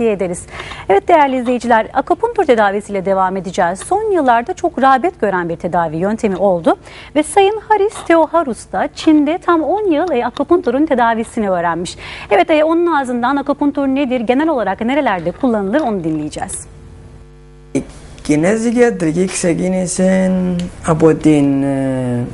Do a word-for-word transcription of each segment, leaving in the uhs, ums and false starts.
tavsiye ederiz. Evet değerli izleyiciler, akupunktur tedavisiyle devam edeceğiz. Son yıllarda çok rağbet gören bir tedavi yöntemi oldu ve Sayın Haris Theoharous da Çin'de tam on yıl e, akupunkturun tedavisini öğrenmiş. Evet e, onun ağzından akupunktur nedir, genel olarak nerelerde kullanılır onu dinleyeceğiz. Η Κινέζικη ιατρική ξεκίνησε από την ε,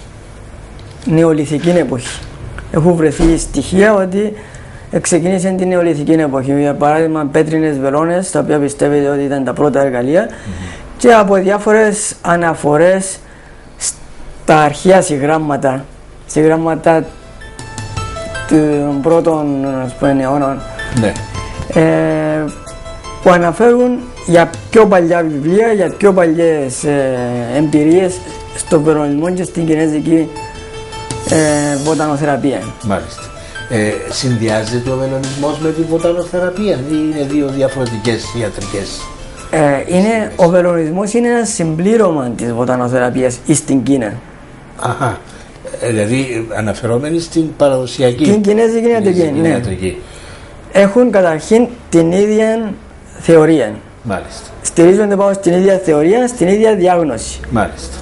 νεολιθική εποχή. Έχουν βρεθεί στοιχεία ότι ξεκίνησε την νεολιθική εποχή. Για παράδειγμα, πέτρινες βελόνες, τα οποία πιστεύετε ότι ήταν τα πρώτα εργαλεία, mm-hmm. και από διάφορες αναφορές στα αρχαία συγγράμματα, συγγράμματα των πρώτων αιώνων. Ναι. Ε, που αναφέρουν για πιο παλιά βιβλία, για πιο παλιές ε, εμπειρίες στον βελονισμό και στην κινέζικη ε, βοτανοθεραπεία. Μάλιστα. Ε, συνδυάζεται ο βελονισμός με τη βοτανοθεραπεία ή είναι δύο διαφορετικές ιατρικές? Ε, είναι, ο βελονισμός είναι ένα συμπλήρωμα της βοτανοθεραπείας στην Κίνα. Αχα. Ε, δηλαδή αναφερόμενοι στην παραδοσιακή την κινέζικη ιατρική. Ναι. ιατρική. Έχουν καταρχήν την ίδια θεωρία. Μάλιστα. Στηρίζονται πάνω στην ίδια θεωρία, στην ίδια διάγνωση. Μάλιστα.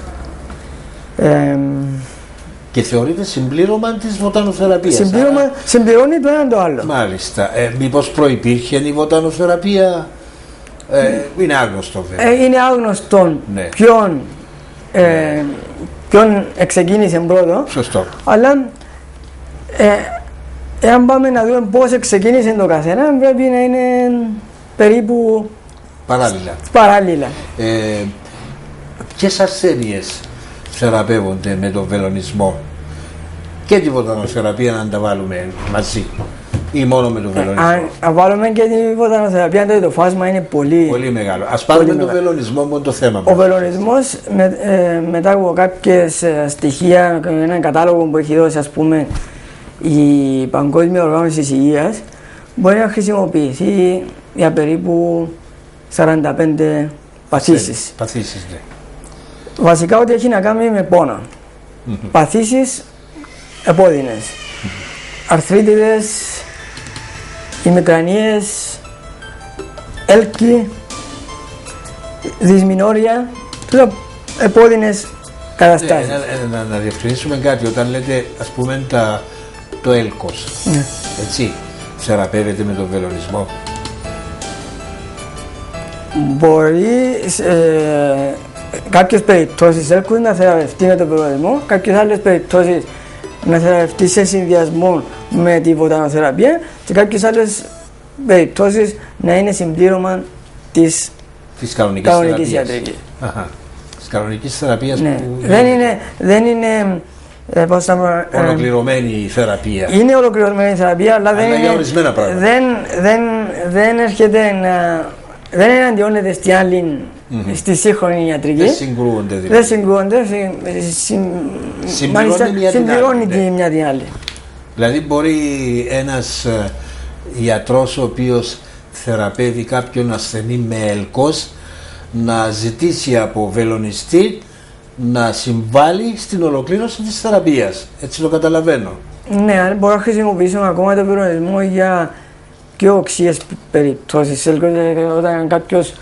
Ε, και θεωρείται συμπλήρωμα της βοτανοθεραπείας. Συμπλήρωμα, άρα... συμπληρώνει το ένα το άλλο. Μάλιστα. Ε, μήπως προϋπήρχε η βοτανοθεραπεία? Ε, είναι άγνωστο βέβαια. Ε, είναι άγνωστο ναι. ποιον, ε, ναι. ποιον ξεκίνησε πρώτο. Σωστό. Αλλά ε, εάν πάμε να δούμε πώς ξεκίνησε το καθένα, πρέπει να είναι περίπου παράλληλα. παράλληλα. Ε, ποιες ασθένειες θεραπεύονται με τον βελονισμό και τη βοτανοθεραπεία, να τα βάλουμε μαζί ή μόνο με τον βελονισμό? Αν, αν βάλουμε και τη βοτανοθεραπεία, τότε το φάσμα είναι πολύ, πολύ μεγάλο. Ας πάρουμε τον μεγάλο. βελονισμό μόνο το θέμα μας. Ο βελονισμός με, ε, μετά από κάποιες ε, στοιχεία, έναν κατάλογο που έχει δώσει ας πούμε η Παγκόσμια Οργάνωση της Υγείας, μπορεί να χρησιμοποιηθεί για περίπου σαράντα πέντε παθήσεις. Παθήσεις, ναι. Βασικά ό,τι έχει να κάνει με πόνο. Mm-hmm. Παθήσεις επώδυνες. Mm-hmm. Αρθρίτιδες, ημικρανίες, έλκη, δυσμηνόρια, τούτα επώδυνες καταστάσεις. Ε, να, να, να διευκρινίσουμε κάτι, όταν λέτε ας πούμε τα, το έλκος, mm. έτσι, θεραπεύεται με τον βελονισμό? Μπορεί ε, κάποιες περιπτώσεις έλκους να θεραπευτεί με τον βελονισμό, κάποιες άλλες περιπτώσεις να θεραπευτεί σε συνδυασμό με τη βοτανοθεραπεία και κάποιες άλλες περιπτώσεις να είναι συμπλήρωμα της, της κανονικής, κανονικής ιατρικής. Αχα. Της κανονικής θεραπείας ναι. που δεν είναι, δεν είναι ε, πώς θα, ε, ολοκληρωμένη η θεραπεία. Είναι ολοκληρωμένη η θεραπεία, αλλά, αλλά δεν, είναι, δεν, δεν, δεν έρχεται να... δεν εναντιώνεται στη άλλη, mm-hmm. στη σύγχρονη ιατρική. Δεν συγκρούονται δηλαδή. Δεν συγκρούονται, συ, συμπληρώνει, συμπληρώνει τη μια την άλλη. Δηλαδή μπορεί ένας ε, ιατρός ο οποίος θεραπεύει κάποιον ασθενή με έλκος να ζητήσει από βελονιστή να συμβάλλει στην ολοκλήρωση της θεραπείας. Έτσι το καταλαβαίνω. Ναι, μπορώ να χρησιμοποιήσουμε ακόμα το βελονισμό για πιο οξύες περιπτώσεις. Όταν κάποιος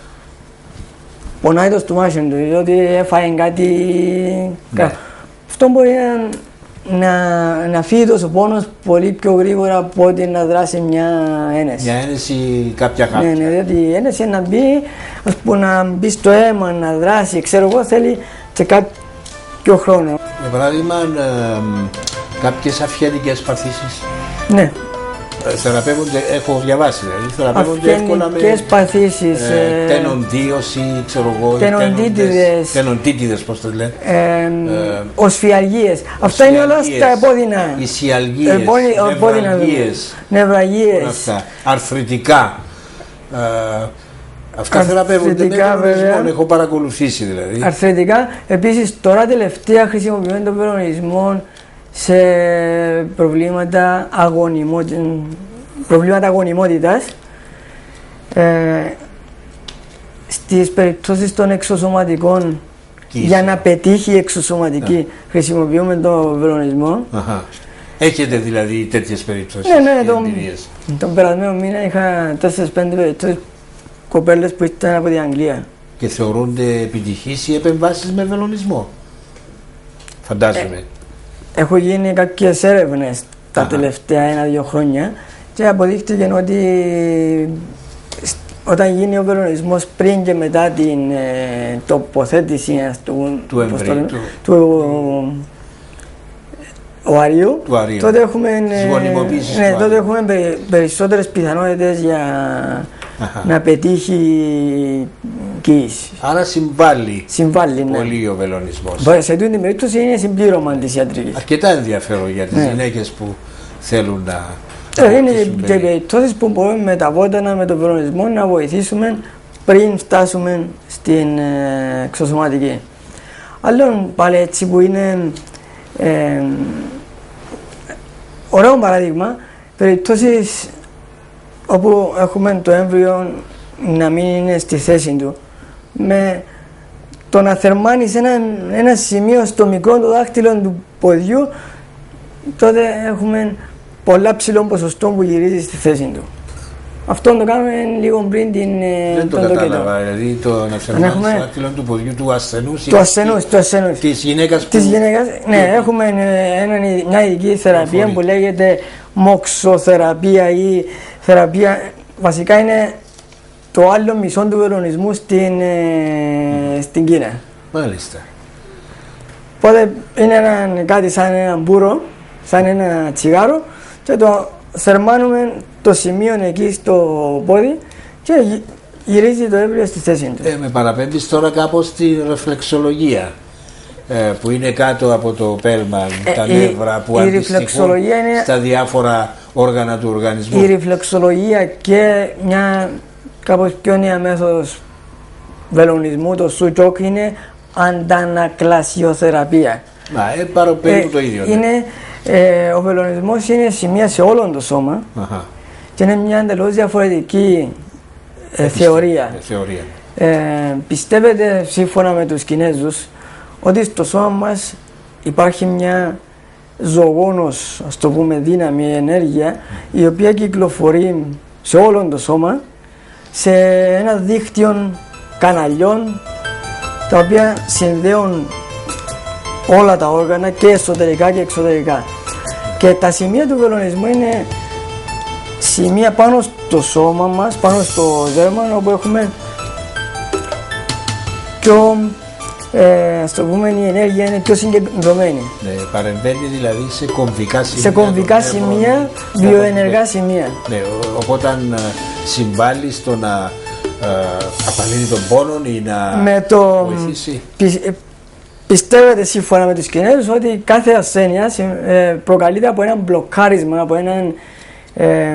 πονάει το στομάχι του, διότι έφαγε κάτι... Ναι. Αυτό μπορεί να, να, να φύγει τόσο πόνος πολύ πιο γρήγορα από ότι να δράσει μια ένεση. Μια ένεση κάποια κάποια. Ναι, ναι, διότι η ένεση να μπει, ας πούμε, να μπει στο αίμα, να δράσει, ξέρω εγώ, θέλει και κάποιο χρόνο. Για παράδειγμα, ε, κάποιες αυγενικές παθήσεις. Ναι. Θεραπεύονται, έχω διαβάσει, δηλαδή θεραπεύονται εύκολα με παθήσεις, ε, τενοντίωση, ξέρω εγώ, τενοντίτιδες, τενοντίτιδες πώς το λένε, ε, ε, οσφιαλγίες. Αυτά είναι όλα στα επώδυνα. Ισιαλγίες, νευραγίες, νευραγίες, αυτά, αρθριτικά. Ε, αυτά θεραπεύονται με τον βελονισμό, έχω παρακολουθήσει δηλαδή. Αρθριτικά, επίσης τώρα τελευταία χρησιμοποιούμε τον βελονισμό σε προβλήματα, αγωνιμο... προβλήματα αγωνιμότητας, ε, στις περιπτώσεις των εξωσωματικών. Κοίησε. Για να πετύχει η εξωσωματική, yeah. χρησιμοποιούμε τον βελονισμό. Uh-huh. Έχετε δηλαδή τέτοιες περιπτώσεις? Ναι, ναι, τον, τον περασμένο μήνα είχα τέσσερις πέντε περιπτώσεις κοπέλες που ήταν από την Αγγλία. Και θεωρούνται επιτυχείς οι επεμβάσεις με βελονισμό, φαντάζομαι. Ε, έχω γίνει κάποιες έρευνες τα Αχα. τελευταία ένα-δύο χρόνια και αποδείχτηκε ότι όταν γίνει ο βελονισμός πριν και μετά την ε, τοποθέτηση του, του εμβρίου, του, του οαρίου, του αρίου. τότε έχουμε, ε, ναι, τότε έχουμε περι, περισσότερες πιθανότητες για Αχα. να πετύχει κοίηση. Άρα συμβάλλει, συμβάλλει ναι. πολύ ο βελονισμός. Σε αυτή την περίπτωση είναι συμπλήρωμα της ιατρικής. Αρκετά ενδιαφέρον για τις ναι. γυναίκες που θέλουν να... Ε, είναι και περιπτώσεις που μπορούμε με τα βότανα, με τον βελονισμό να βοηθήσουμε πριν φτάσουμε στην ε, εξωσωματική. Άλλον πάλι έτσι που είναι ε, ωραίο παράδειγμα, περιπτώσεις όπου έχουμε το έμβριο να μην είναι στη θέση του, με το να θερμάνεις ένα, ένα σημείο στο μικρό το δάχτυλο του ποδιού, τότε έχουμε πολλά ψηλό ποσοστό που γυρίζει στη θέση του. Αυτό το κάνουμε λίγο πριν την Δεν το κατάλαβα, δηλαδή το να θερμάνεις το δάχτυλο του ποδιού του ασθενούς του ασθενούς, του ασθενούς. Της γυναίκας που... Της γυναίκας, ναι, έχουμε ένα, μια ειδική θεραπεία που λέγεται μοξοθεραπεία ή θεραπεία, βασικά είναι το άλλο μισό του βελονισμού στην, ε, στην Κίνα. Μάλιστα. Οπότε είναι ένα, κάτι σαν ένα μπούρο, σαν ένα τσιγάρο και το θερμάνουμε το σημείο εκεί στο πόδι και γυρίζει το έμβριο στη θέση του. Ε, με παραπέμπεις τώρα κάπως στη ρεφλεξολογία, ε, που είναι κάτω από το πέλμα, ε, τα η, νεύρα που αντιστοιχούν είναι... στα διάφορα όργανα του οργανισμού. Η ρεφλεξολογία και μια κάπως πιο νέα μέθοδος βελονισμού, το σουτζόκ, είναι αντανακλασιοθεραπεία. Μα, ε, πάρω περίπου ε, το ίδιο. Ναι. Είναι, ε, ο βελονισμός είναι σημεία σε όλο το σώμα. Αχα. Και είναι μια εντελώς διαφορετική ε, θεωρία. Ε, θεωρία. Ε, πιστεύετε, σύμφωνα με τους Κινέζους, ότι στο σώμα μας υπάρχει μια ζωγόνος, ας το πούμε, δύναμη, ενέργεια, η οποία κυκλοφορεί σε όλο το σώμα, σε ένα δίκτυο καναλιών, τα οποία συνδέουν όλα τα όργανα και εσωτερικά και εξωτερικά. Και τα σημεία του βελονισμού είναι σημεία πάνω στο σώμα μας, πάνω στο δέρμα, όπου έχουμε πιο, ε, ας το πούμε, η ενέργεια είναι πιο συγκεντρωμένη. Ναι, παρεμβαίνει δηλαδή σε κομβικά σημεία. Σε κομβικά σημεία, βιοενεργά σημεία. Ναι, οπότε αν συμβάλλει στο να ε, απαλύνει τον πόνο ή να με το, βοηθήσει. Πι, πιστεύετε, σύμφωνα με τους Κινέζους, ότι κάθε ασθένεια ε, προκαλείται από ένα μπλοκάρισμα, από ένα ε,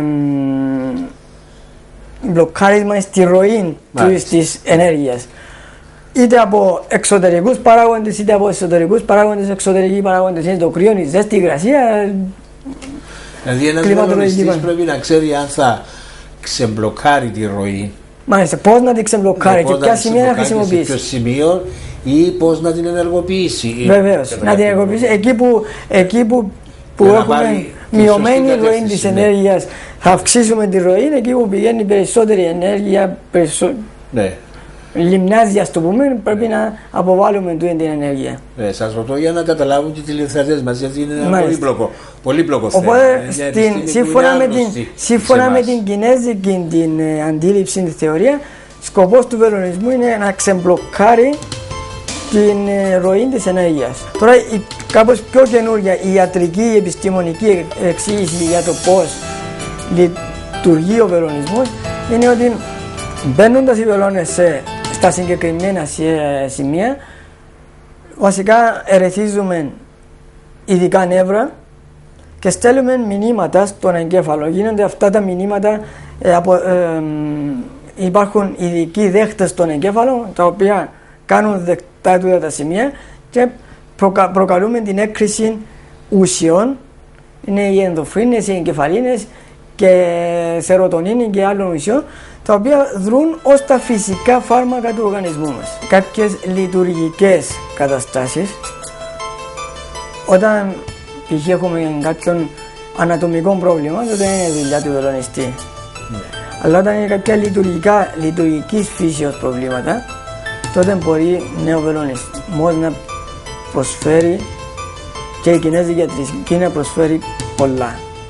μπλοκάρισμα στη ροή της ενέργειας. Είτε από εξωτερικούς παράγοντες, είτε από εσωτερικούς παράγοντες. Εξωτερικοί παράγοντες είναι το κρύο, η ζέστη, η υγρασία. Δηλαδή ένας βελονιστής πρέπει να ξέρει αν θα ξεμπλοκάρει τη ροή. Μάλιστα, πώς να την ξεμπλοκάρει και ποια σημεία να χρησιμοποιήσει. Σε ποιο σημείο ή πώς να την ενεργοποιήσει. Βεβαίως, να την ενεργοποιήσει εκεί που, εκεί που, που έχουμε μειωμένη ροή της ενέργειας, θα αυξήσουμε τη ροή, εκεί που πηγαίνει περισσότερη ενέργεια, περισσο... ναι. λιμνάζια, στο πούμε, πρέπει να αποβάλουμε την ενέργεια. Ναι, σας ρωτώ για να καταλάβουν και οι τηλεθεατές μας, γιατί είναι ένα πολύπλοκο, πολύπλοκο θέμα. Οπότε, στην, σύμφωνα, με την, σύμφωνα με την κινέζικη την, ε, αντίληψη, τη θεωρία, σκοπός του βελονισμού είναι να ξεμπλοκάρει την ε, ροή της ενέργειας. Τώρα, η, κάπως πιο καινούργια, η ιατρική, η επιστημονική εξήγηση για το πώς λειτουργεί ο βελονισμός είναι ότι μπαίνοντας οι βελόνες σε στα συγκεκριμένα σημεία, βασικά ερεθίζουμε ειδικά νεύρα και στέλνουμε μηνύματα στον εγκέφαλο. Γίνονται αυτά τα μηνύματα, ε, από, ε, υπάρχουν ειδικοί δέχτες στον εγκέφαλο, τα οποία κάνουν δεκτά τούτα τα σημεία και προκα, προκαλούμε την έκρηση ουσιών. Είναι οι ενδοφρίνες, οι εγκεφαλίνες και σερωτονίνη και άλλων ουσιών, τα οποία δρούν ως τα φυσικά φάρμακα του οργανισμού μας. Κάποιες λειτουργικές καταστάσεις, όταν π.χ. έχουμε κάποιον ανατομικό πρόβλημα, τότε δεν είναι δουλειά του βελονιστή. Ναι. Αλλά όταν είναι κάποια λειτουργικά, λειτουργικής φύσεως προβλήματα, τότε μπορεί ναι, ο βελονισμός να προσφέρει και η κινέζικη ιατρική να προσφέρει πολλά.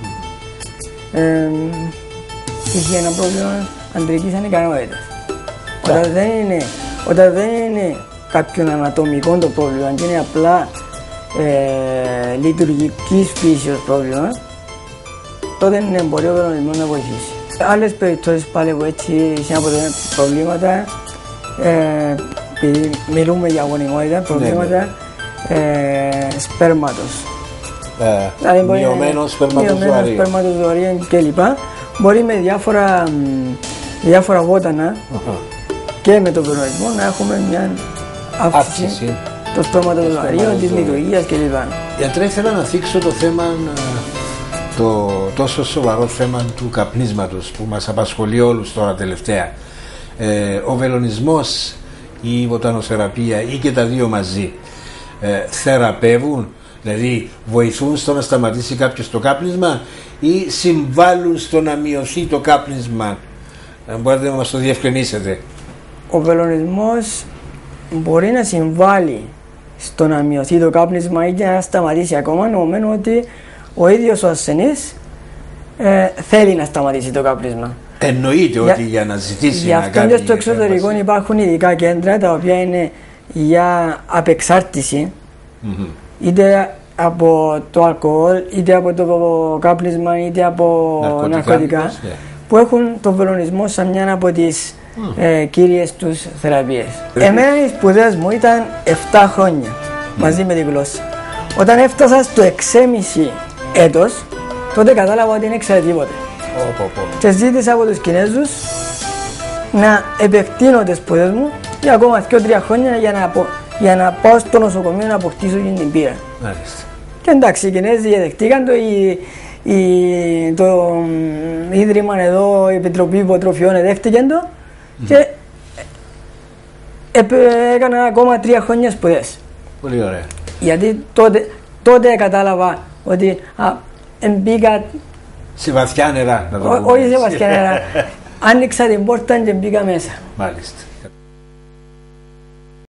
Mm. Ε, είχε ένα πρόβλημα αντρικής ανικανότητας. Yeah. Όταν, δεν είναι, όταν δεν είναι κάποιον ανατομικό το πρόβλημα και είναι απλά ε, λειτουργικής φύσεως πρόβλημα, τότε ναι, μπορεί ο βελονισμός να βοηθήσει. Άλλες περιπτώσεις πάλι που έτσι είχαν προβλήματα, ε, επειδή μιλούμε για γονιμότητα, προβλήματα ναι, ναι. Ε, σπέρματος. Ε, δηλαδή μειωμένο σπερματοζωαρίο κλπ. Μπορεί με διάφορα, διάφορα βότανα uh-huh. και με τον βελονισμό να έχουμε μια αύξηση, αύξηση. των σπερματοζωαρίων, της λειτουργίας κλπ. Γιατρέ, ήθελα να θίξω το θέμα, το τόσο σοβαρό θέμα του καπνίσματος που μας απασχολεί όλους τώρα τελευταία. Ε, ο βελονισμός ή η βοτανοθεραπεία ή και τα δύο μαζί ε, θεραπεύουν, δηλαδή βοηθούν στο να σταματήσει κάποιος το κάπνισμα ή συμβάλλουν στο να μειωθεί το κάπνισμα? Αν μπορείτε να μας το διευκρινίσετε. Ο βελονισμός μπορεί να συμβάλλει στο να μειωθεί το κάπνισμα ή και να σταματήσει ακόμα, νομίζουμε ότι ο ίδιος ο ασθενής ε, θέλει να σταματήσει το κάπνισμα. Εννοείται για, ότι για να ζητήσει για να κάνει... Γι' αυτό στο εξωτερικό υπάρχουν ειδικά κέντρα τα οποία είναι για απεξάρτηση mm-hmm. είτε από το αλκοόλ, είτε από το κάπνισμα, είτε από ναρκωτικά, ναρκωτικά yeah. που έχουν τον βελονισμό σαν μια από τις mm. ε, κύριες τους θεραπείες. Mm. Εμένα οι σπουδές μου ήταν επτά χρόνια mm. μαζί με τη γλώσσα. Όταν έφτασα στο εξέμισι έτος, τότε κατάλαβα ότι δεν ήξερα τίποτε. Oh, oh, oh. Και ζήτησα από τους Κινέζους να επεκτείνω τις σπουδές μου για ακόμα δύο τρία χρόνια για να, για να πάω στο νοσοκομείο να αποκτήσω την πείρα. Μάλιστα. Και εντάξει, οι Κινέζοι δεχτήκαν το, η, η, το ίδρυμα εδώ, η Επιτροπή Υποτροφιών δέχτηκαν το mm. και έκανα ακόμα τρία χρόνια σπουδές. Πολύ ωραία. Γιατί τότε, τότε κατάλαβα ότι α, μπήκα σε βαθιά νερά, να το πούμε. Όχι σε βαθιά νερά. Άνοιξα την πόρτα και μπήκα μέσα. Μάλιστα.